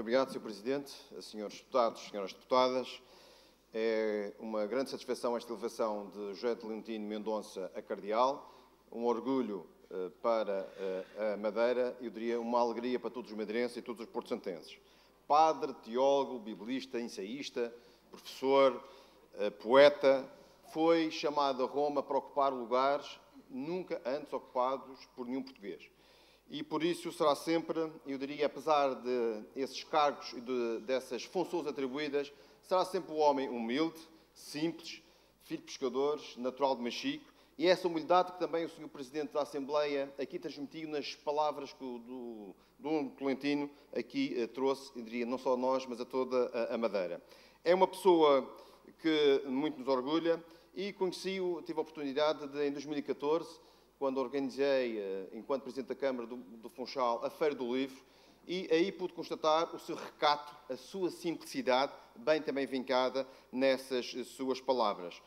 obrigado, Sr. Presidente, senhores deputados, senhoras deputadas. É uma grande satisfação esta elevação de José Tolentino Mendonça a cardeal, um orgulho para a Madeira e, eu diria, uma alegria para todos os madeirenses e todos os porto-santenses. Padre, teólogo, biblista, ensaísta, professor, poeta, foi chamado a Roma para ocupar lugares nunca antes ocupados por nenhum português. E por isso será sempre, eu diria, apesar de esses cargos e dessas funções atribuídas, será sempre um homem humilde, simples, filho de pescadores, natural de Machico, e essa humildade que também o Sr. Presidente da Assembleia aqui transmitiu nas palavras que o Dom Tolentino aqui trouxe, eu diria, não só a nós, mas a toda a Madeira. É uma pessoa que muito nos orgulha e conheci-o, tive a oportunidade de, em 2014, quando organizei, enquanto Presidente da Câmara do Funchal, a Feira do Livro, e aí pude constatar o seu recato, a sua simplicidade, bem também vincada nessas suas palavras.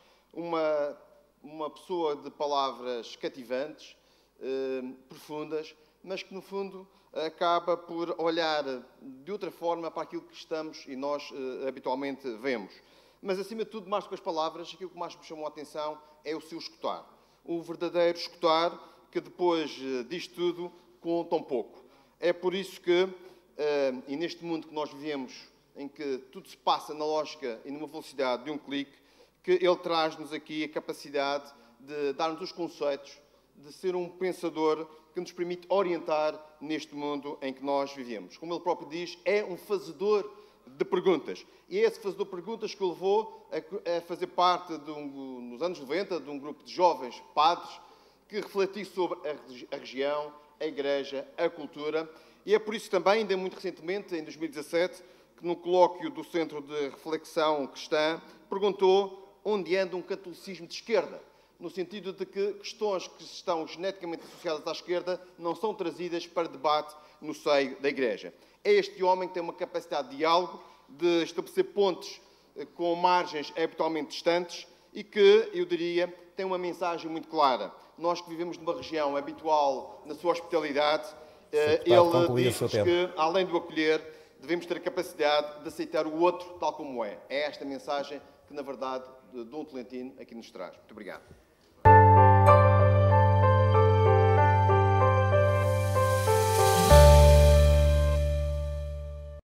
Uma pessoa de palavras cativantes, profundas, mas que, no fundo, acaba por olhar de outra forma para aquilo que estamos e nós habitualmente vemos. Mas, acima de tudo, mais do que as palavras, aquilo que mais me chamou a atenção é o seu escutar. O verdadeiro escutar que, depois disto tudo, conta um pouco. É por isso que, e neste mundo que nós vivemos, em que tudo se passa na lógica e numa velocidade de um clique, que ele traz-nos aqui a capacidade de dar-nos os conceitos, de ser um pensador que nos permite orientar neste mundo em que nós vivemos. Como ele próprio diz, é um fazedor de perguntas. E é esse fazedor de perguntas que o levou a fazer parte, nos anos 90, de um grupo de jovens padres que refletiu sobre a região, a Igreja, a cultura. E é por isso também, ainda muito recentemente, em 2017, que no colóquio do Centro de Reflexão Cristã, perguntou onde anda um catolicismo de esquerda, no sentido de que questões que estão geneticamente associadas à esquerda não são trazidas para debate no seio da Igreja. É este homem que tem uma capacidade de diálogo, de estabelecer pontes com margens habitualmente distantes e que, eu diria, tem uma mensagem muito clara. Nós que vivemos numa região habitual na sua hospitalidade, ele diz-nos que, além do acolher, devemos ter a capacidade de aceitar o outro tal como é. É esta mensagem que, na verdade, Dom Tolentino aqui nos traz. Muito obrigado.